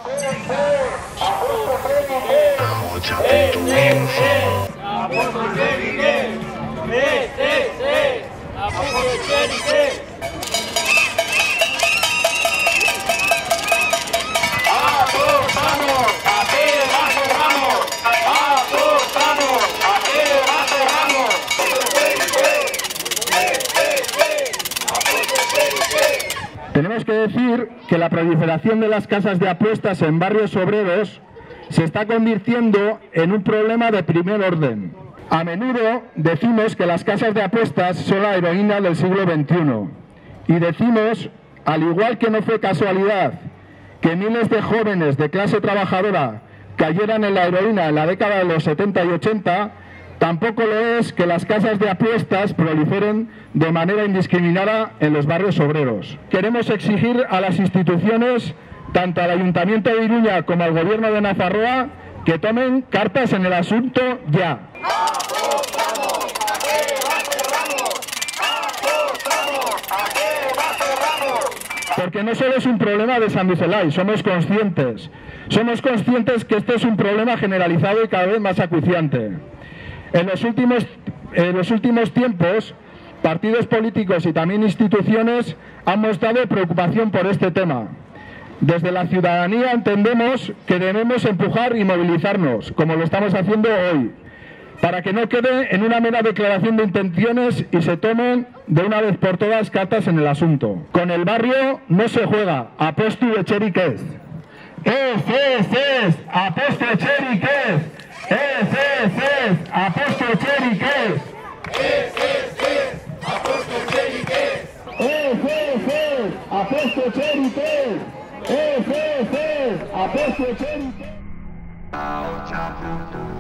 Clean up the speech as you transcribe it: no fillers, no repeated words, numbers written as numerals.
Tenemos que decir que la proliferación de las casas de apuestas en barrios obreros se está convirtiendo en un problema de primer orden. A menudo decimos que las casas de apuestas son la heroína del siglo XXI. Y decimos, al igual que no fue casualidad que miles de jóvenes de clase trabajadora cayeran en la heroína en la década de los 70 y 80, tampoco lo es que las casas de apuestas proliferen de manera indiscriminada en los barrios obreros. Queremos exigir a las instituciones, tanto al Ayuntamiento de Iruña como al Gobierno de Nafarroa, que tomen cartas en el asunto ya. Porque no solo es un problema de San Lucelay, somos conscientes que este es un problema generalizado y cada vez más acuciante. En los últimos tiempos, partidos políticos y también instituciones han mostrado preocupación por este tema. Desde la ciudadanía entendemos que debemos empujar y movilizarnos, como lo estamos haciendo hoy, para que no quede en una mera declaración de intenciones y se tomen de una vez por todas cartas en el asunto. Con el barrio no se juega, apostu etxerik ez. Ez, apostu etxerik ez. Ez, apostu etxerik ez. Apostu etxerik ez. Apostu etxerik ez. Apostu etxerik ez.